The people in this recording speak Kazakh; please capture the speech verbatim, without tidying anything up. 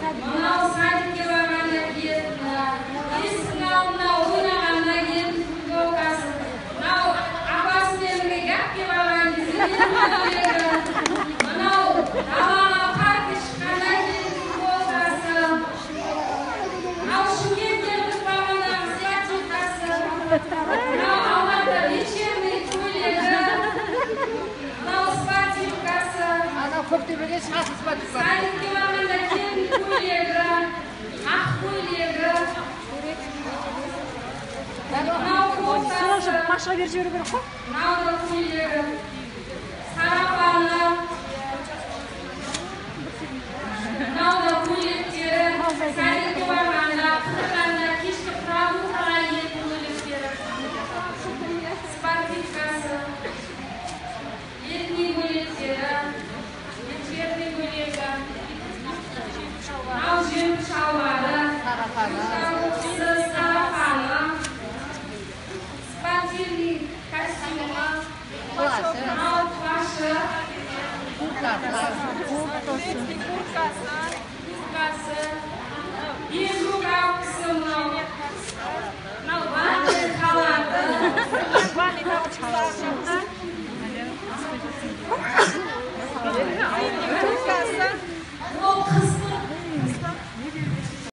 Мынау садикке барғанда киетін, есіктің алдына ойнағанда киетін футболкасы. Мынау апасымен бірге гәпке барған кезде мынау далаға паркке шыққанда киетін футболкасы. Мынау Шымкентке біз барғандағы зиятчикасы. Мынау Алматыда вечерний көйлегі. Мынау спортивкасы. Көктөбеге шығасыз ба? Садикке барғанда киетін көйлегі, ақ көйлегі. Мынау кофтасы. Машқа беріп жіберу керек қой. Мынау да көйлегі. Сарапаны. Мынау да көйлектері. Садикке барғанда, қырғанда, кешкі прогулкаға киетін көйлектері. Спортивкасы. Летний көйлектері. Вечерний көйлегі. Мынау жеңіл шалбары. Сарапаны. Сарапаны. Спортивный костюмі. Плашы. Мынау плашы. Курткасы. Курткасы. Курткасы. Езу капкасы мынау. Мынау ватный халаты.